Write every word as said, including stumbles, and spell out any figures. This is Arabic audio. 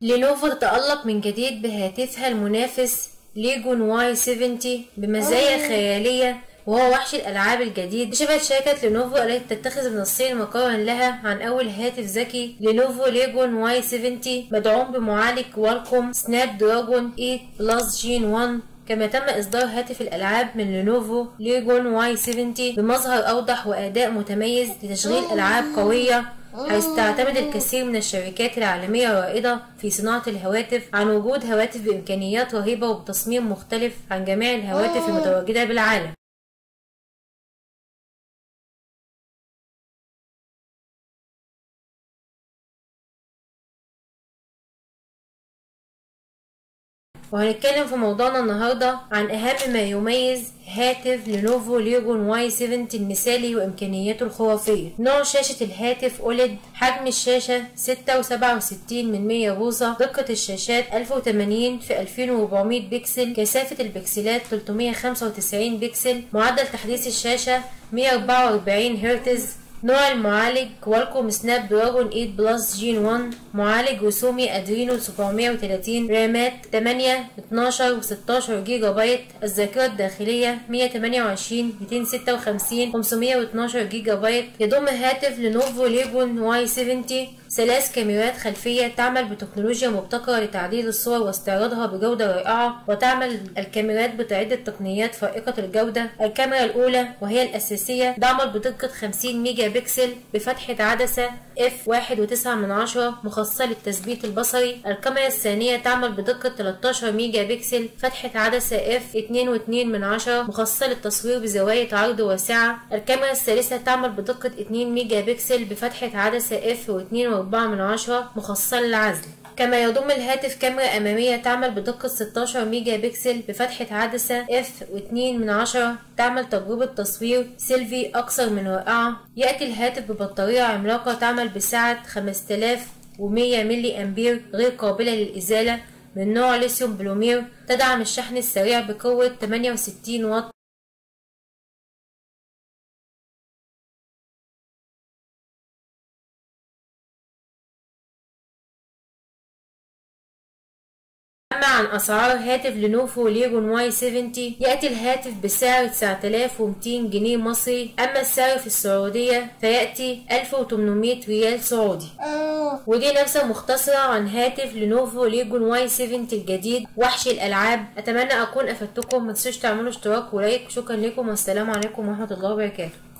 لينوفو تتألق من جديد بهاتفها المنافس ليجون واي سبعين بمزايا خيالية، وهو وحش الألعاب الجديد. شبهت شركة لينوفو التي تتخذ من الصين مقرا لها عن أول هاتف ذكي لينوفو ليجون واي سبعين مدعوم بمعالج كوالكوم سناب دراجون ثمانية بلس جين واحد. كما تم إصدار هاتف الألعاب من لينوفو ليجون واي سبعين بمظهر أوضح وأداء متميز لتشغيل ألعاب قوية، حيث تعتمد الكثير من الشركات العالمية الرائدة في صناعة الهواتف عن وجود هواتف بإمكانيات رهيبة وبتصميم مختلف عن جميع الهواتف المتواجدة بالعالم. وهنتكلم في موضوعنا النهاردة عن أهم ما يميز هاتف لينوفو ليجون واي سبعين المثالي وإمكانياته الخرافية. نوع شاشة الهاتف أوليد، حجم الشاشة ستة وسبعة وستين من مية بوصة، دقة الشاشات ألف وثمانين في ألفين وأربعمية بكسل، كثافة البكسلات ثلاثمية وخمسة وتسعين بكسل، معدل تحديث الشاشة مية وأربعة وأربعين هرتز. نوع المعالج كوالكوم سناب دراجون ثمانية بلس جين واحد، معالج رسومي ادرينو سبعمية وتلاتين، رامات ثمانية اتناشر وستاشر جيجا بايت، الذاكرة الداخلية مية وتمنية وعشرين ميتين وستة وخمسين خمسمية واتناشر جيجا بايت. يضم هاتف لينوفو ليجون واي سبعين ثلاث كاميرات خلفية تعمل بتكنولوجيا مبتكرة لتعديل الصور واستعراضها بجودة رائعة، وتعمل الكاميرات بعدة تقنيات فائقة الجودة. الكاميرا الأولى وهي الأساسية تعمل بدقة خمسين ميجا بكسل بفتحة عدسة اف واحد وتسعة من عشرة مخصصة للتثبيت البصري. الكاميرا الثانية تعمل بدقة تلتاشر ميجا بكسل فتحة عدسة اف اتنين واتنين من عشرة مخصصة للتصوير بزوايا عرض واسعة. الكاميرا الثالثة تعمل بدقة اتنين ميجا بكسل بفتحة عدسة اف واتنين واربعة من عشرة مخصصة للعزل. كما يضم الهاتف كاميرا أمامية تعمل بدقة ستاشر ميجا بكسل بفتحة عدسة اف واتنين من عشرة تعمل تجربة تصوير سيلفي أكثر من رائعة. يأتي الهاتف ببطارية عملاقة تعمل بسعة خمسة آلاف ومية ملي أمبير غير قابلة للإزالة من نوع ليثيوم بلومير، تدعم الشحن السريع بقوة تمنية وستين واط. أما عن أسعار هاتف لينوفو ليجون واي سبعين، يأتي الهاتف بسعر تسعة آلاف ومتين جنيه مصري، أما السعر في السعودية فيأتي ألف وتمنمية ريال سعودي. ودي نبذة مختصرة عن هاتف لينوفو ليجون واي سبعين الجديد وحش الألعاب. أتمنى أكون أفدتكم، متنسوش تعملوا اشتراك ولايك. شكرا لكم والسلام عليكم ورحمة الله وبركاته.